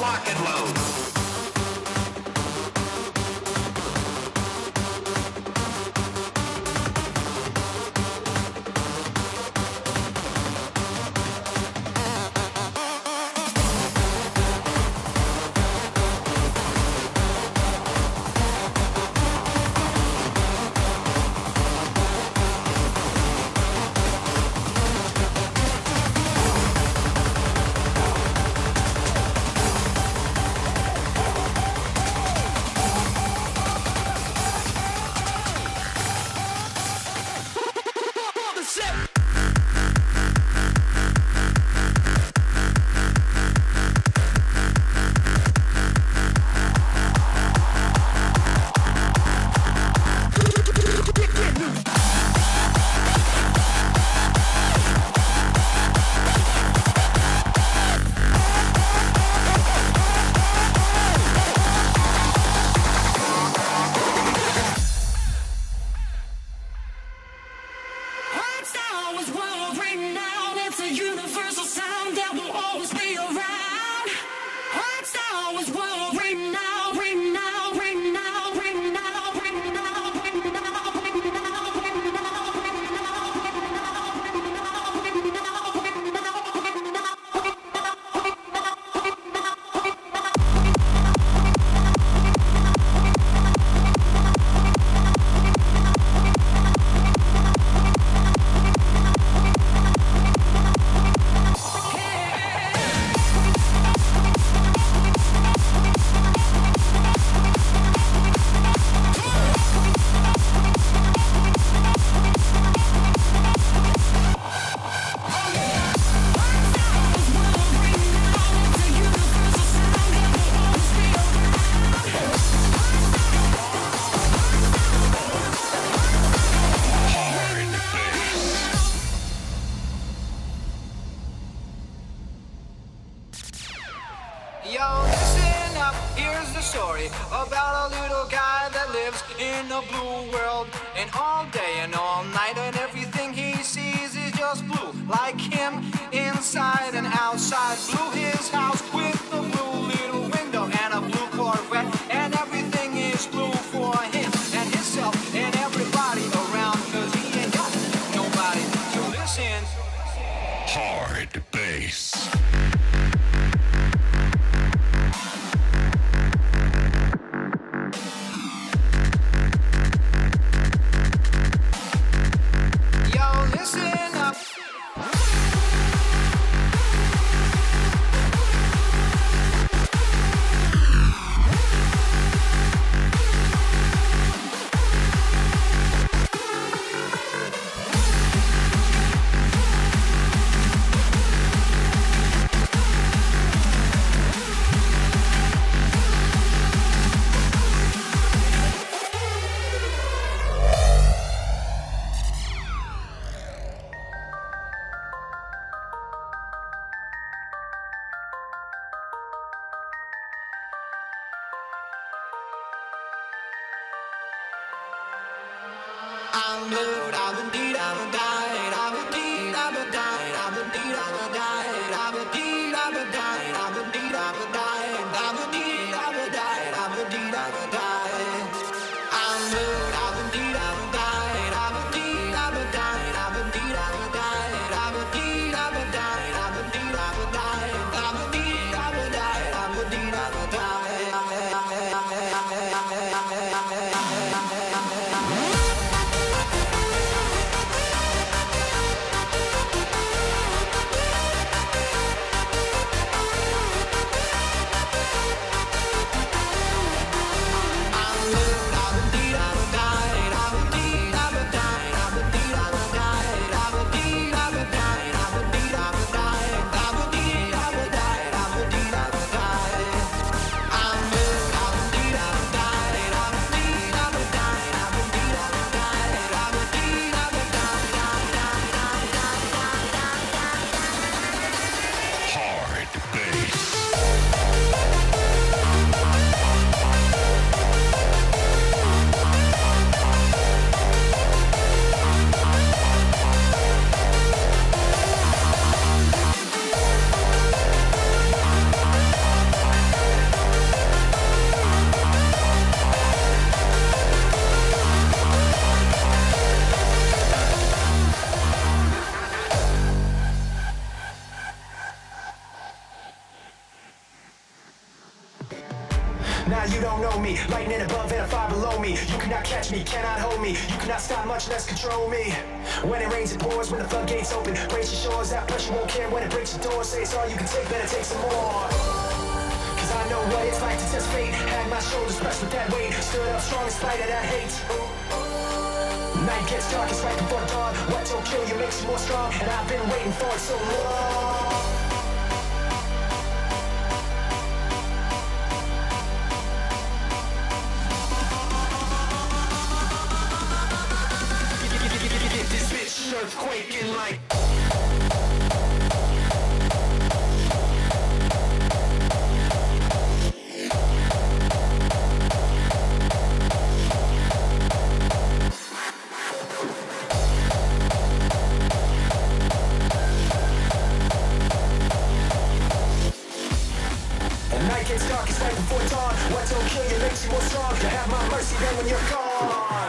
lock and load. Yo, listen up, here's the story about a little guy that lives in a blue world. And all day and all night and everything he sees is just blue. Like him, inside and outside. Blue his house with a blue little window and a blue Corvette. And everything is blue for him and himself and everybody around. Cause he ain't got nobody to listen. Hard bass. Nah, you don't know me. Lightning above and a fire below me. You cannot catch me, cannot hold me. You cannot stop, much less control me. When it rains, it pours. When the floodgates open, brace your shores. That pressure won't care when it breaks your door. Say it's all you can take, better take some more. Cause I know what it's like to test fate. Had my shoulders pressed with that weight. Stood up strong in spite of that hate. Night gets dark, it's right before dawn. What don't kill you makes you more strong. And I've been waiting for it so long. Get this bitch earthquaking like. Night gets dark, it's right before dawn. What don't kill you makes you more strong. To have my mercy then when you're gone.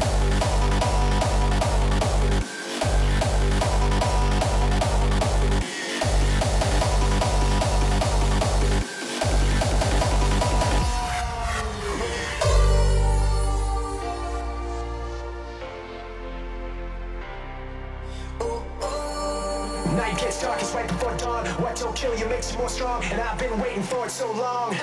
Night gets dark, it's right before dawn. What don't kill you makes you more strong. And I've been waiting for it so long.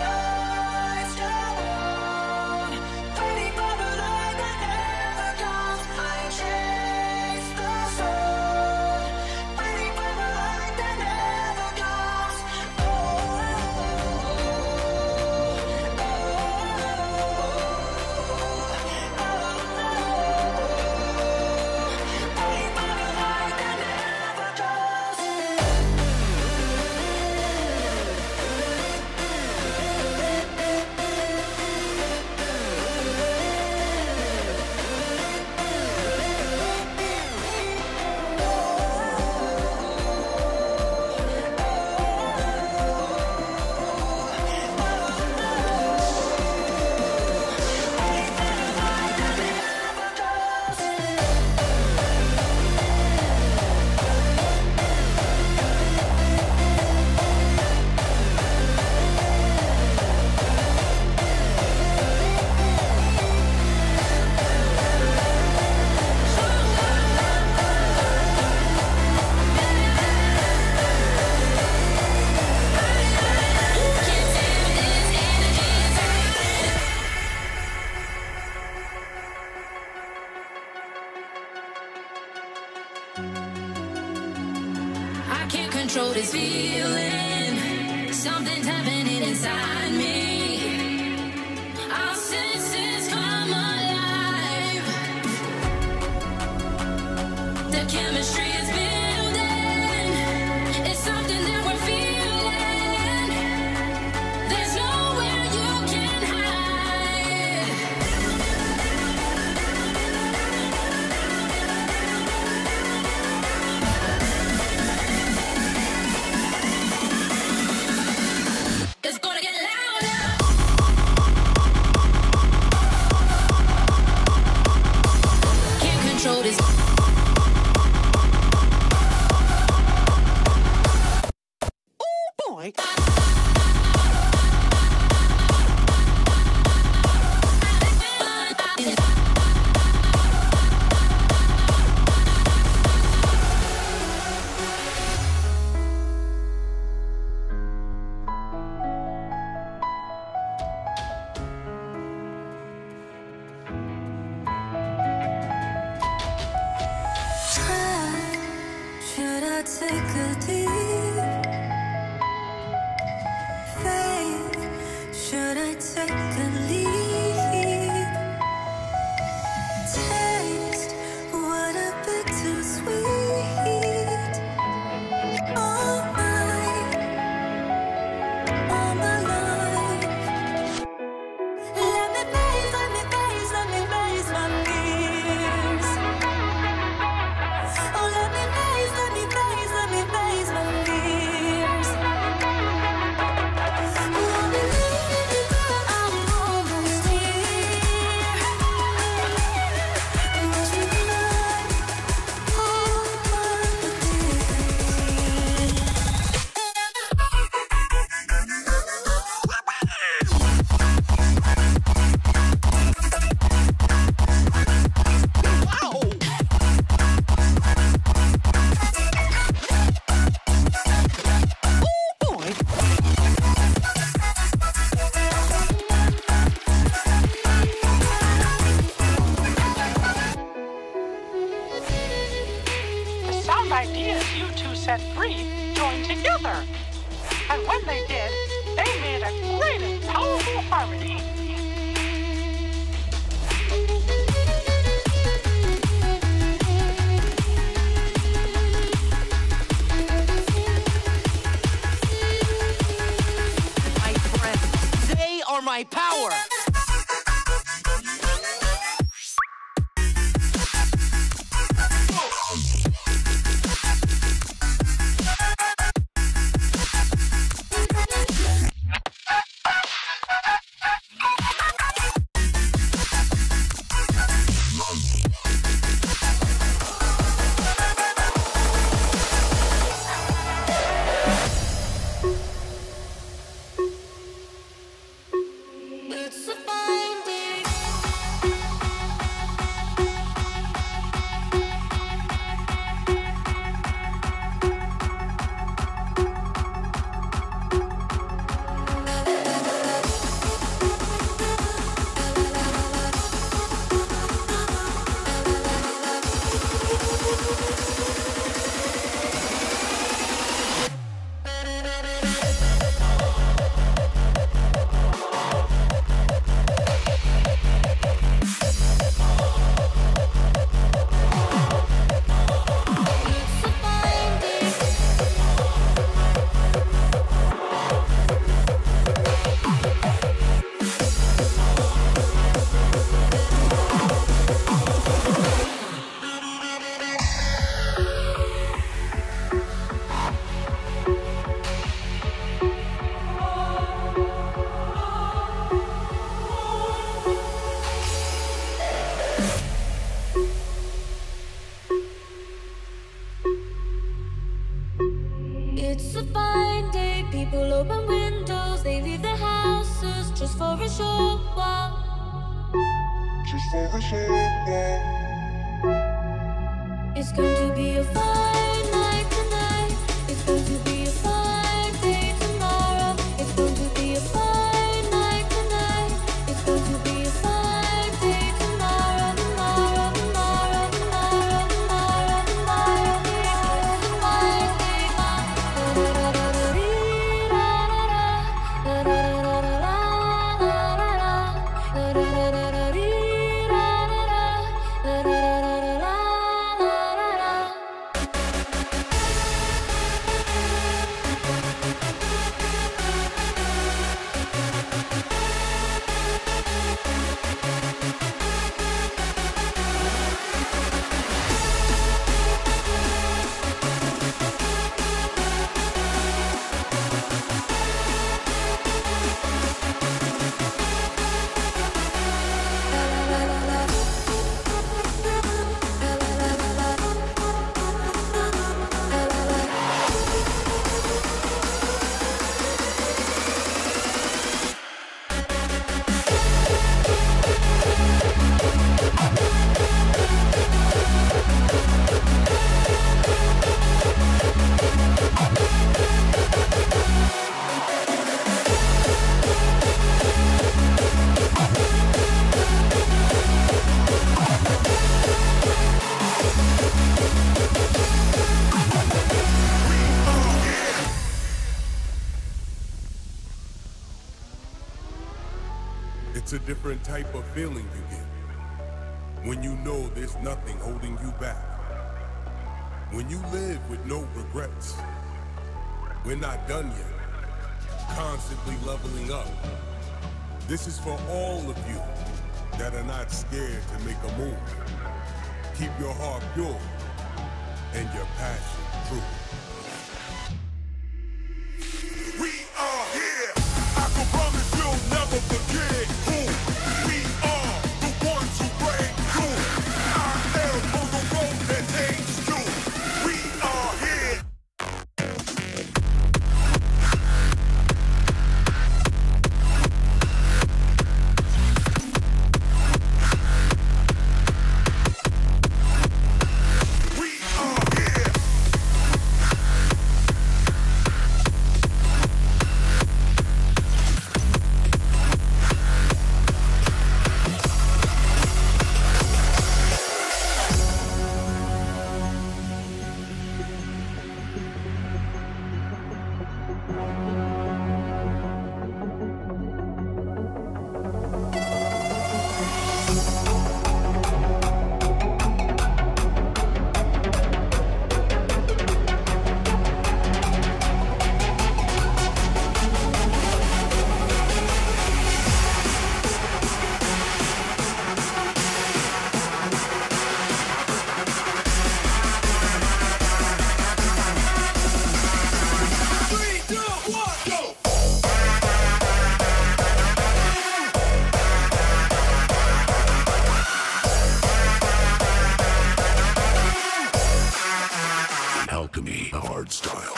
I can't control this feeling. Something's happening inside me. Our senses come alive. The chemistry is building. It's something that we're feeling. There's nowhere you can hide. It's gonna get louder. Can't control this. ideas you two set free joined together. And when they did, they made a great and powerful harmony. My friends, they are my power. It's a fine day. It's a fine day. It's a fine day. People open windows, they leave their houses just for a short while. It's going to be a fine night tonight. It's going to be a fine day tomorrow. It's going to be a fine night tonight. It's going to be a fine day tomorrow, tomorrow, tomorrow, tomorrow, tomorrow, tomorrow. It's a fine day. It's a different type of feeling you get when you know there's nothing holding you back. When you live with no regrets. We're not done yet. Constantly leveling up. This is for all of you that are not scared to make a move. Keep your heart pure and your passion true. We are here. I can promise you'll never forget who we are. The ones who break through. I am on the road that takes two. We are here. We are here. Alchemy of hardstyle.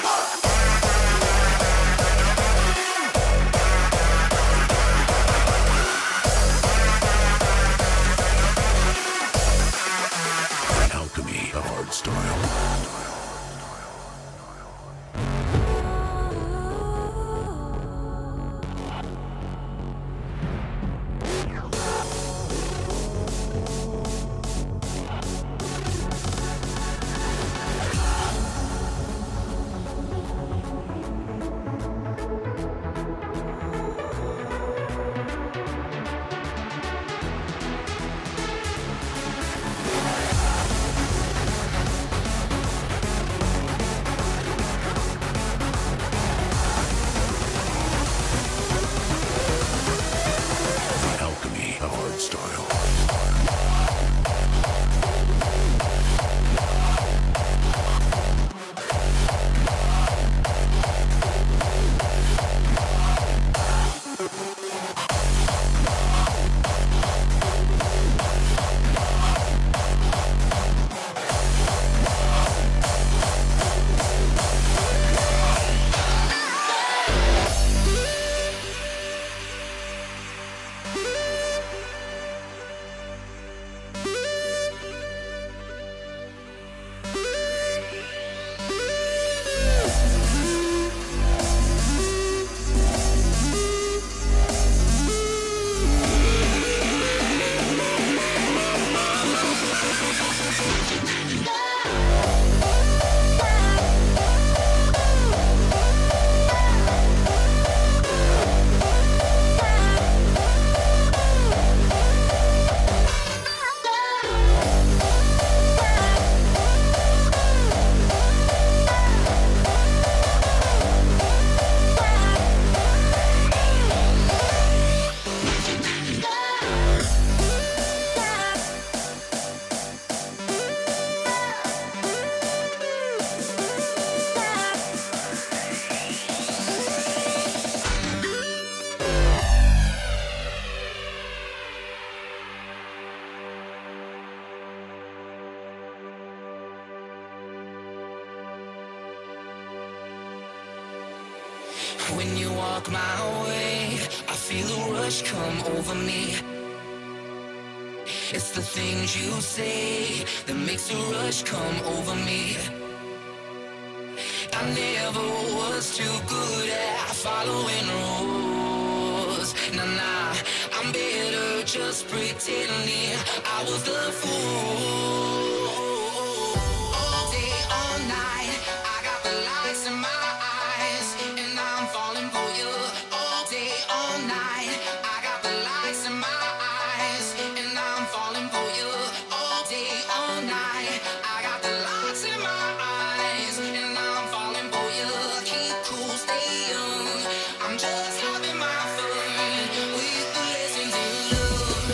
Alchemy of hardstyle. When you walk my way, I feel a rush come over me. It's the things you say that makes a rush come over me. I never was too good at following rules. Nah, I'm better just pretending I was the fool. All day, all night, I got the lights in my eyes, and I'm falling for you. All day, all night, I got the lights in my eyes, and I'm falling for you. All day, all night, I got the lights in my eyes, and I'm falling for you. Keep cool, stay young. I'm just having my fun with the lessons in love.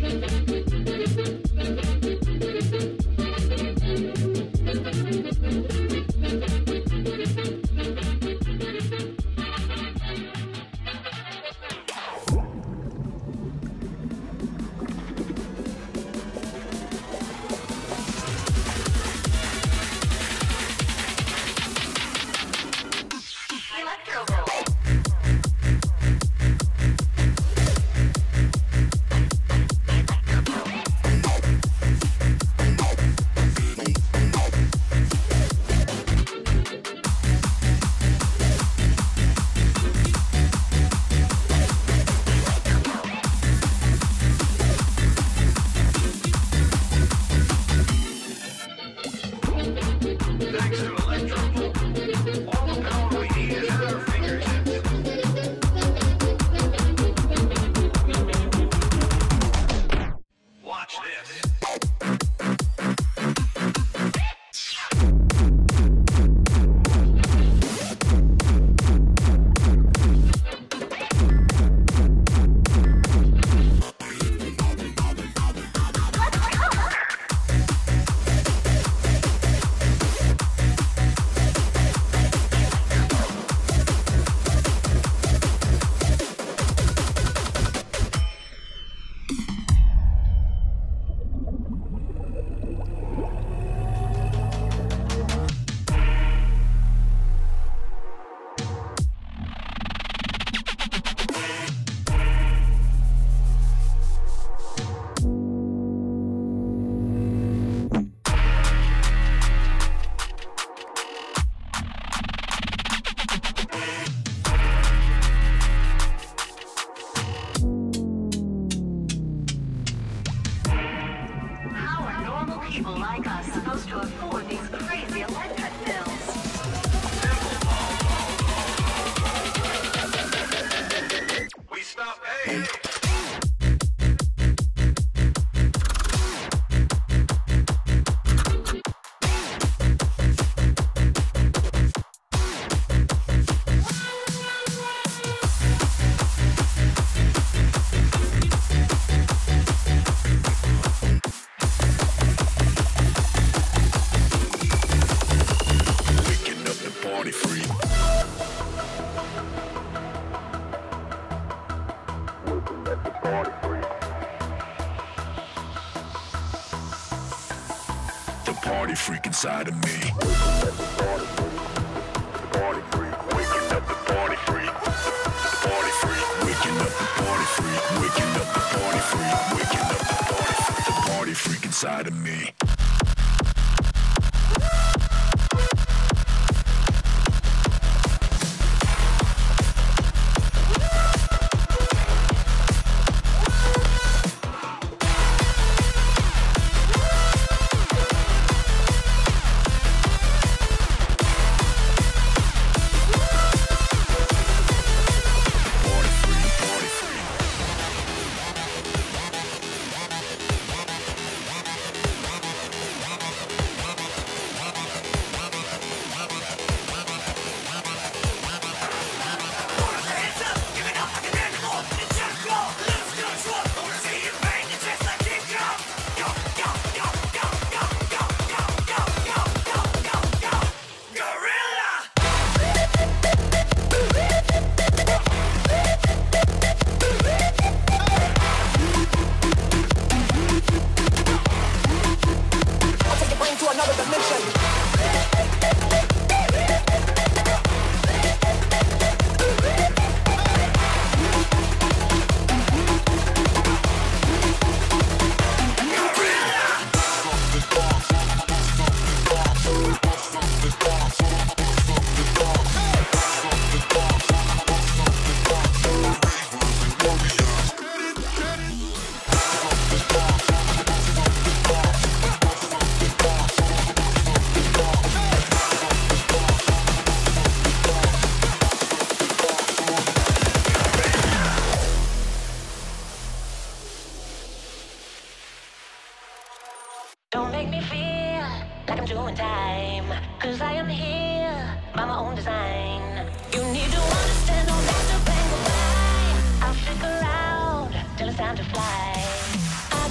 party freak inside of me. Party freak, waking up the party freak. Party freak, waking up the party freak. Waking up the party freak. Waking up the party freak. The party freak inside of me. Don't make me feel like I'm doing time, 'cause I am here by my own design. You need to understand, don't let the pain go by. I'll stick around till it's time to fly. I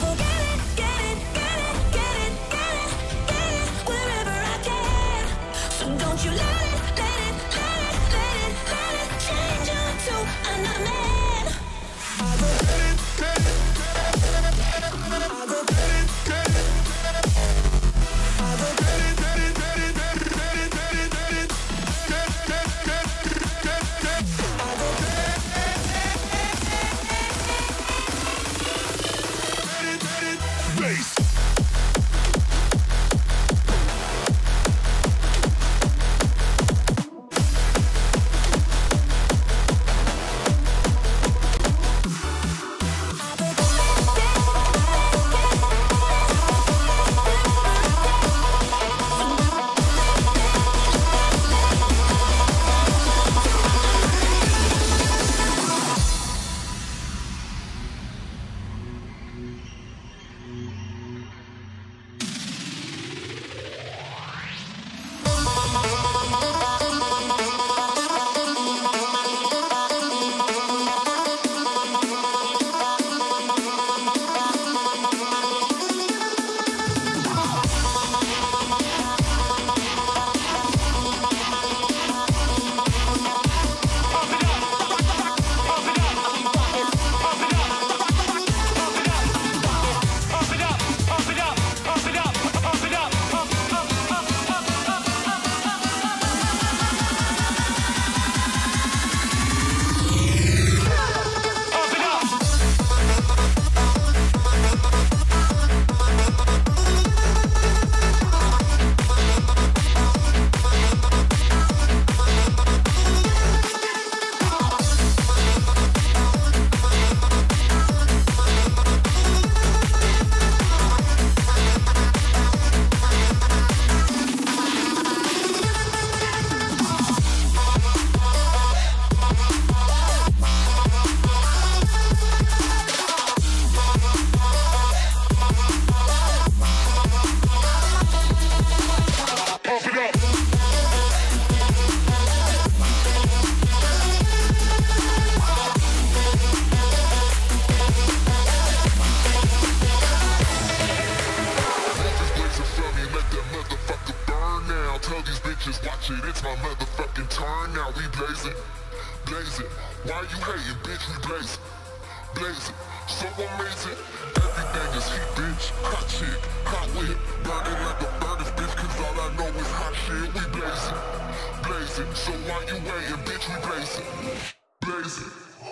my motherfucking turn, now we blazing, blazing. Why you hating, bitch? We blazing, blazing. So amazing, everything is heat, bitch. Hot chick, hot whip, burning like a furnace, bitch. Cause all I know is hot shit. We blazing, blazing. So why you waiting, bitch? We blazing, blazing.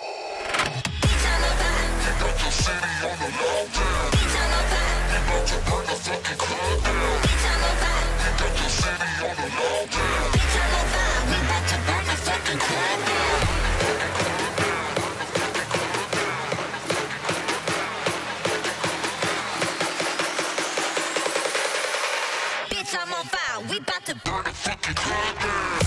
You got your city on the lockdown. You about to burn the fucking club down. You got your city on the lockdown. We about to burn the fucking club down. Bitch, I'm on fire. We about to burn the fucking club down.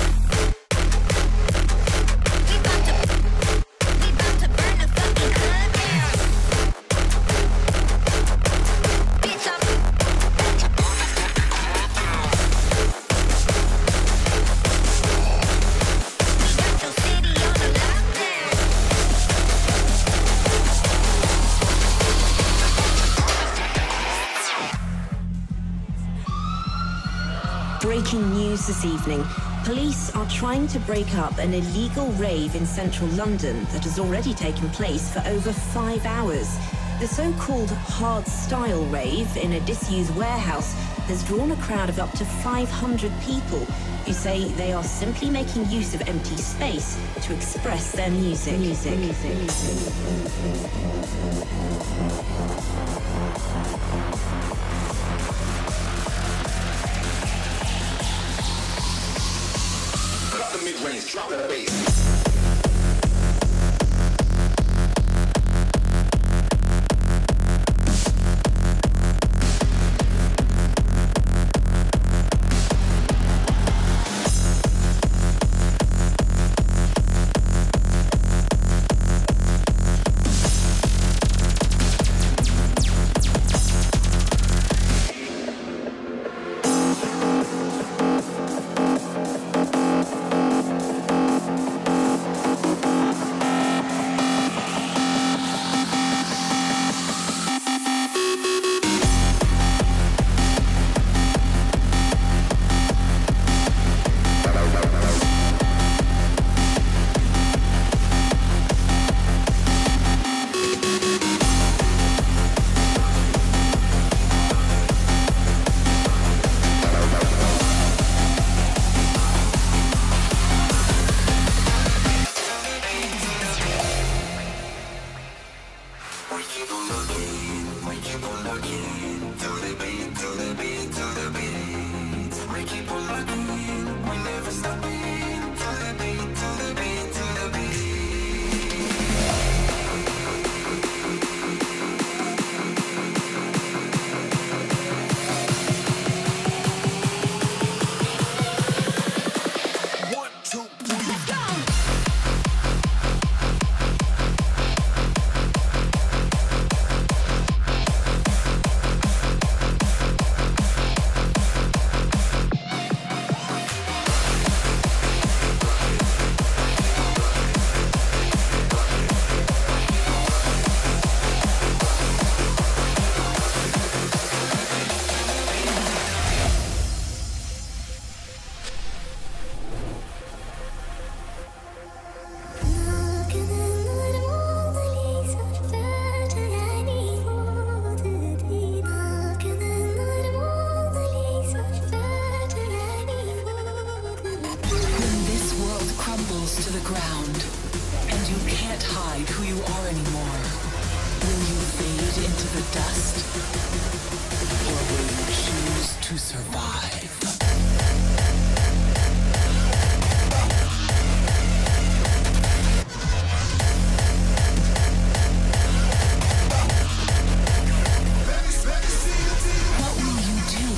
Breaking news this evening. Police are trying to break up an illegal rave in central London that has already taken place for over 5 hours. The so-called hard-style rave in a disused warehouse has drawn a crowd of up to 500 people who say they are simply making use of empty space to express their music. Mid-range, drop the bass. To the ground, and you can't hide who you are anymore. Will you fade into the dust, or will you choose to survive? What will you do?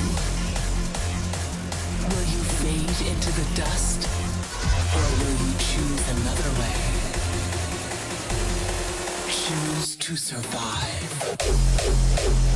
Will you fade into the dust? Or will you choose another way? Choose to survive.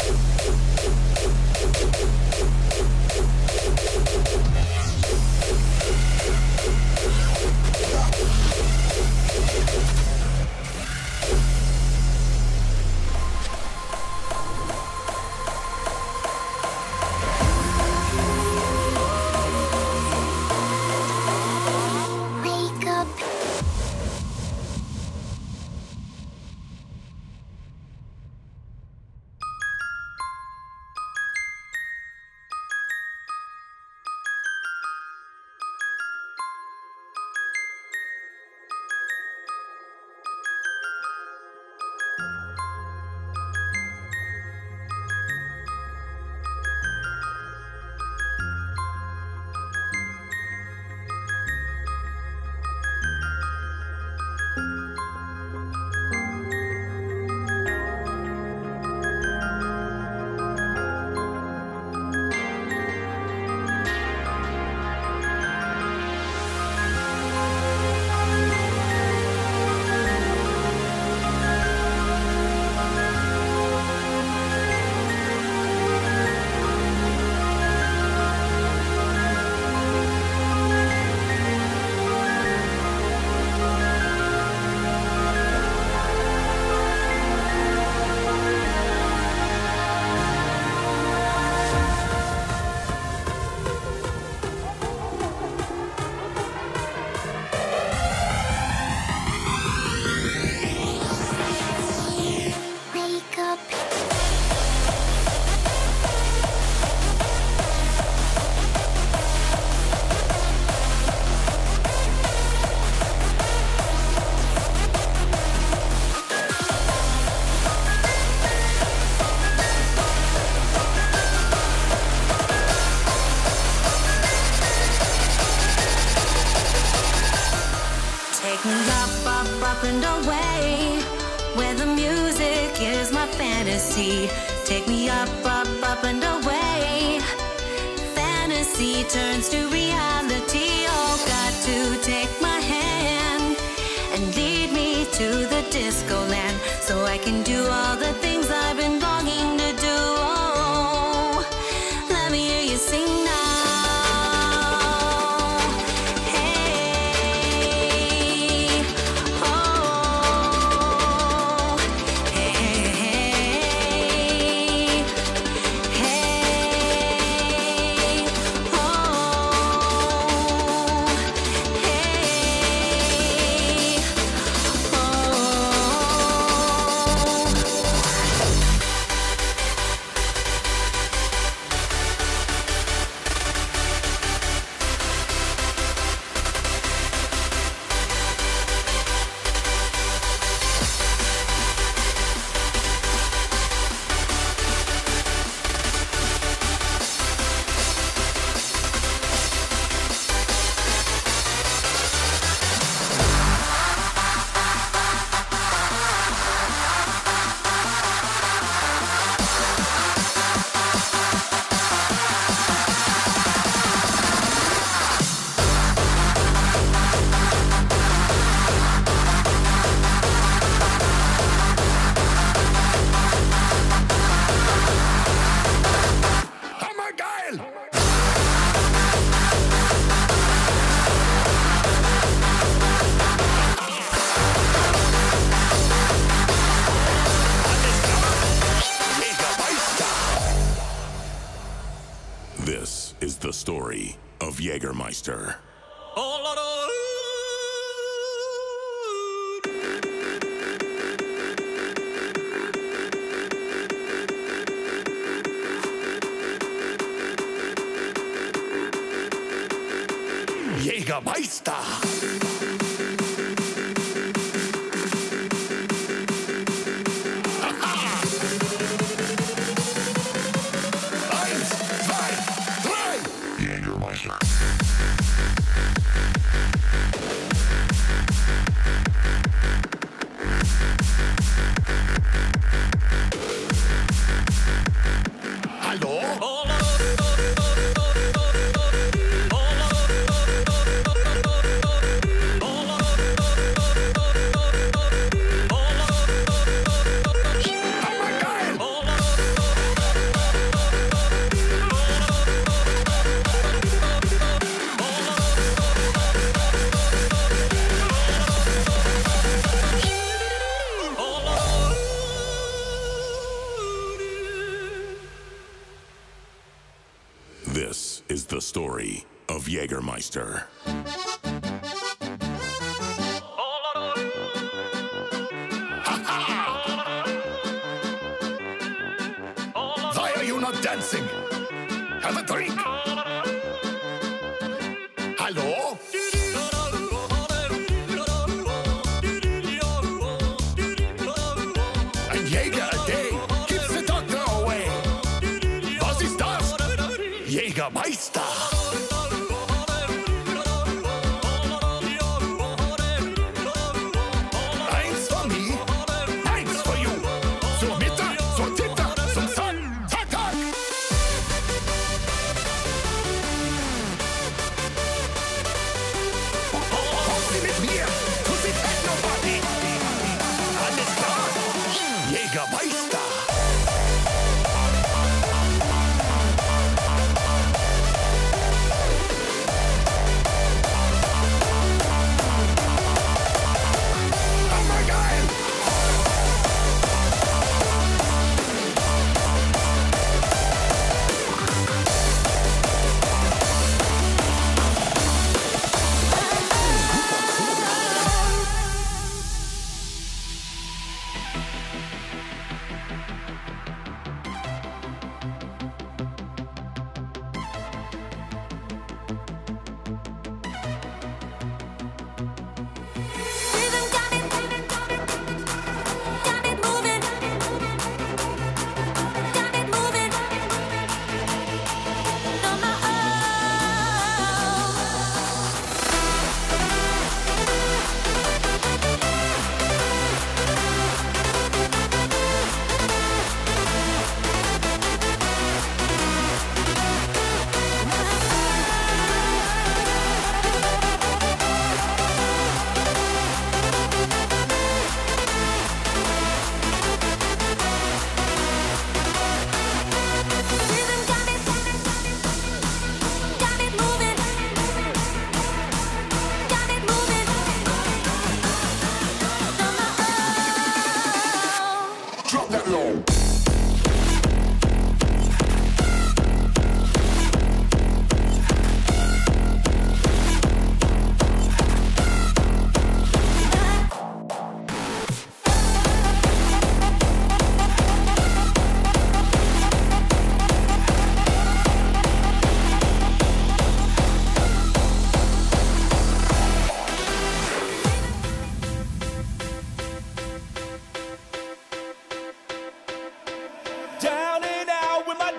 up and away, where the music is my fantasy. Take me up, up, up and away. Fantasy turns to reality. Oh, got to take my hand and lead me to the disco land, so I can do all the things I've been longing to do. Oh, let me hear you sing now. This is the story of Jägermeister. Jägermeister! This is the story of Jägermeister. Why are you not dancing? Have a drink. Hallo? Ein Jäger a day keeps the doctor away. Was ist das? Jägermeister! Eins for me, eins for you. Zur Mitte, zur Titte, zum Sun, zack, zack. Kommen Sie mit mir zu die Techno-Party. Alles klar? Jägermeister!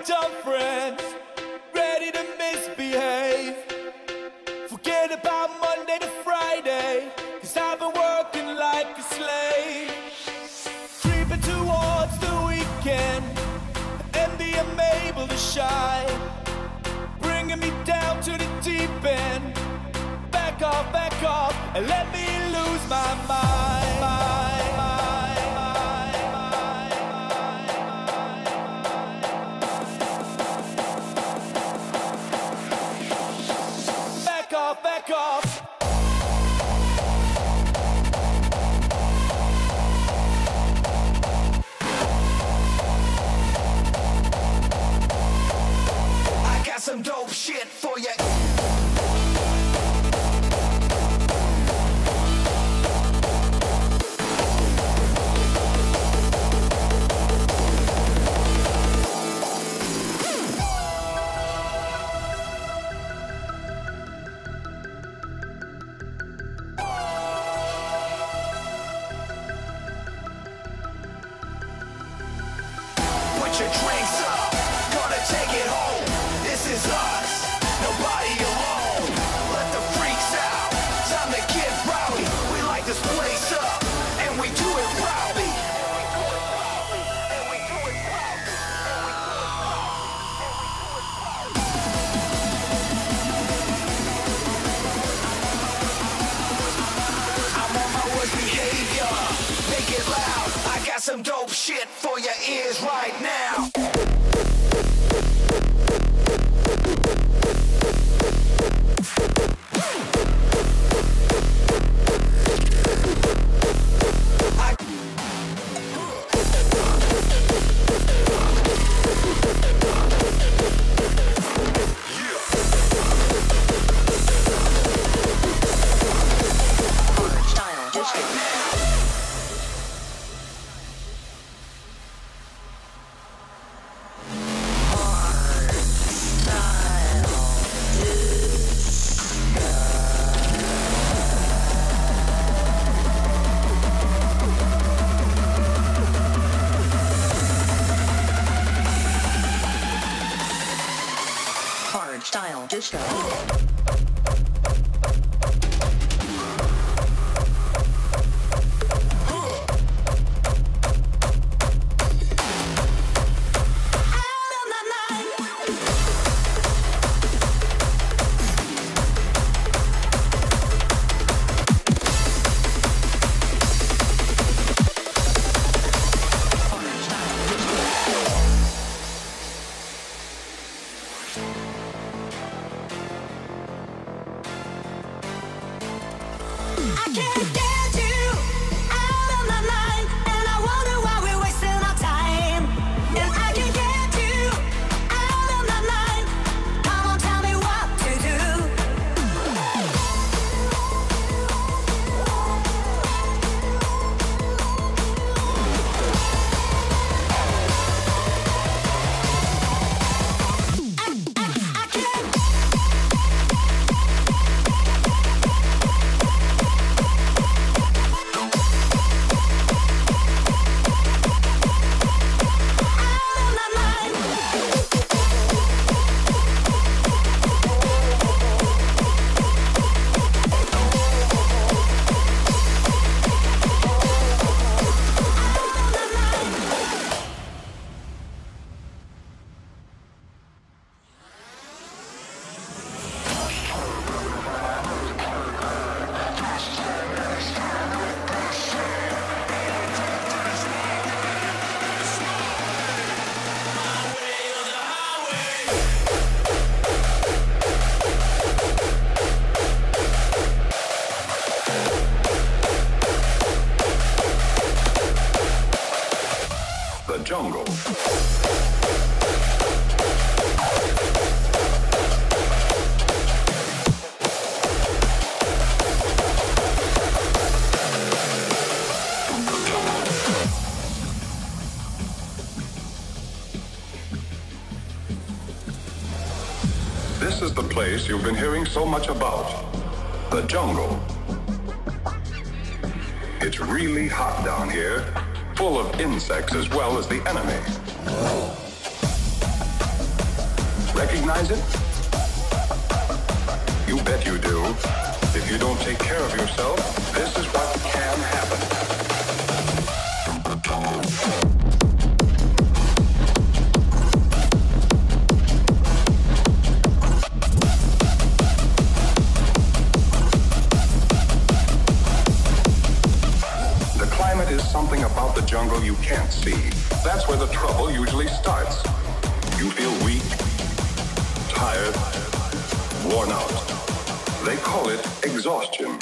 dumb friends, ready to misbehave. Forget about Monday to Friday, 'cause I've been working like a slave. Creeping towards the weekend, envy I'm able to shine, bringing me down to the deep end. Back off, and let me lose my mind. Back off. I got some dope shit for you. Put your drinks up, gonna take it home. This is us, nobody alone. Let the freaks out, time to get rowdy. We light this place up, and we do it proudly. I'm on my worst behavior, make it loud. I got some dope shit for your ears right now. Style disco. Jungle. This is the place you've been hearing so much about, the jungle. It's really hot down here, full of insects as well as the enemy. recognize it? You bet you do. If you don't take care of yourself, this is what can happen. The climate is something about the jungle you can't see. That's where the trouble usually starts. You feel weak, tired, worn out. They call it exhaustion.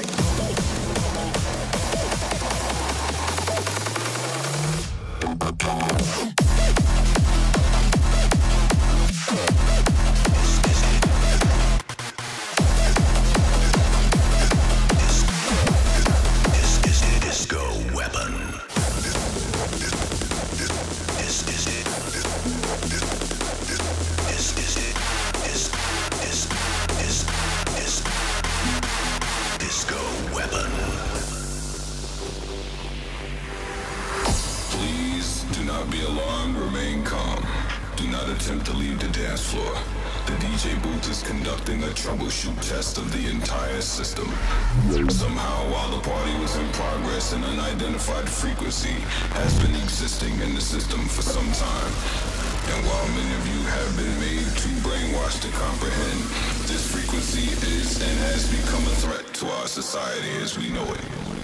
Attempt to leave the dance floor. The DJ booth is conducting a troubleshoot test of the entire system. Somehow, while the party was in progress, an unidentified frequency has been existing in the system for some time. And while many of you have been made too brainwashed to comprehend, this frequency is and has become a threat to our society as we know it.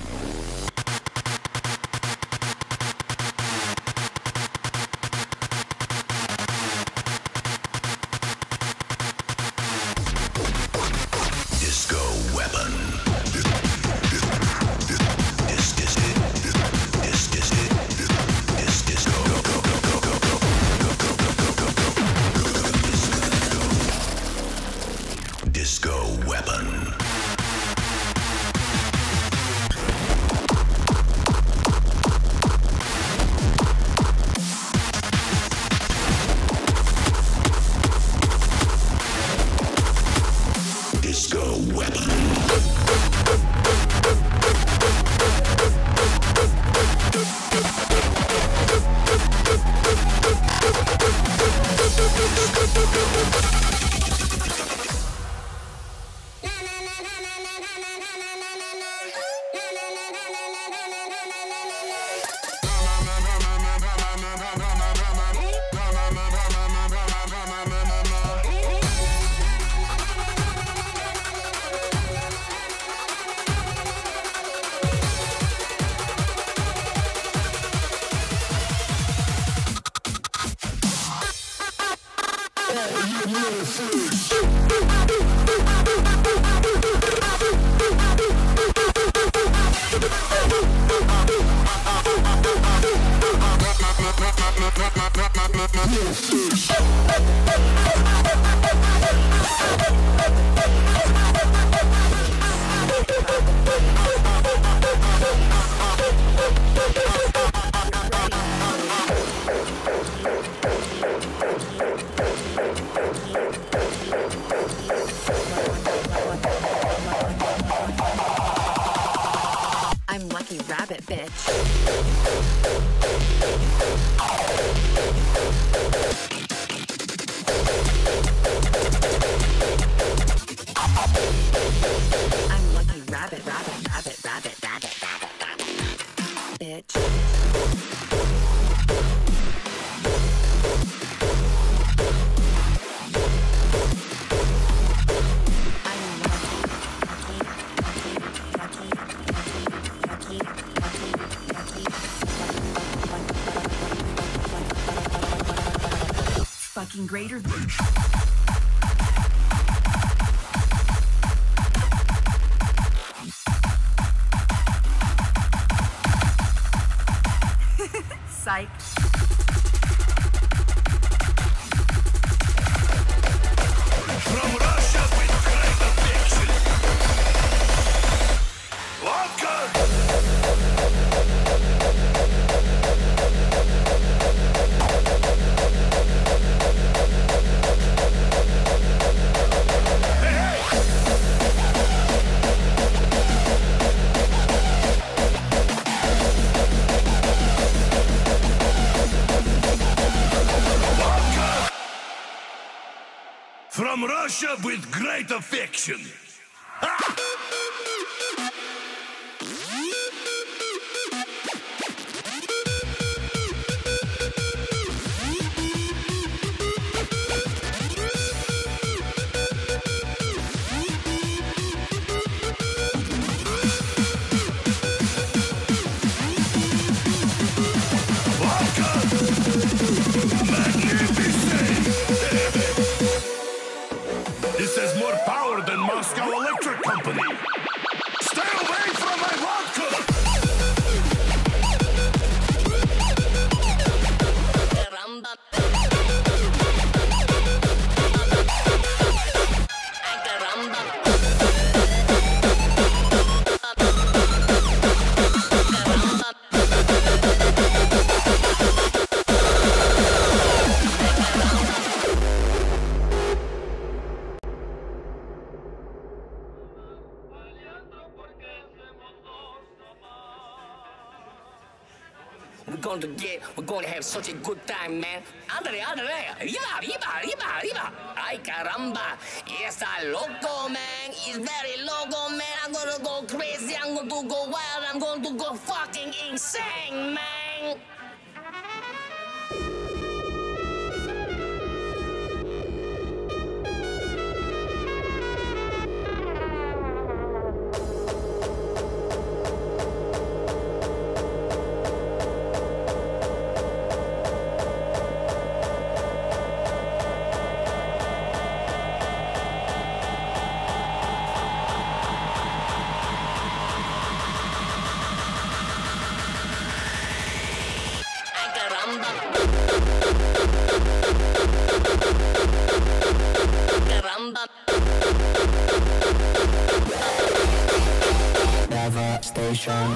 Greater than Psych. From Russia with great affection. From Russia with great affection. This has more power than Moscow Electric Company. Stay away from my vodka! We're going to have such a good time, man. Andre, arriba. Ay, caramba. Está loco, man. He's very loco, man. I'm gonna go crazy. I'm going to go wild. I'm going to go fucking insane, man. Station.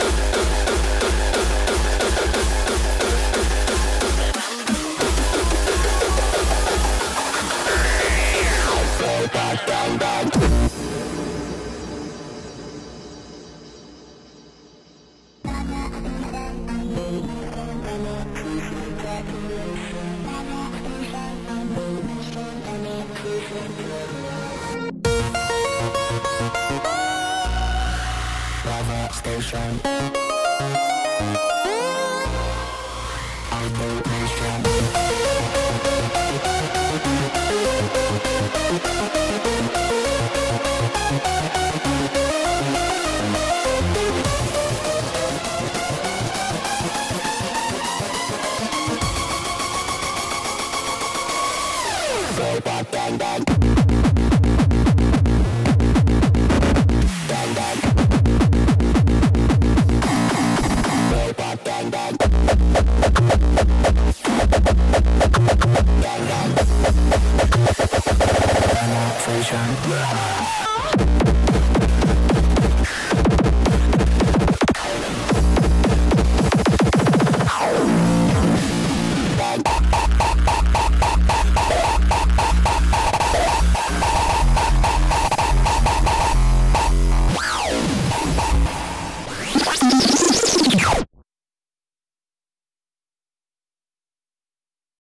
Station. Station.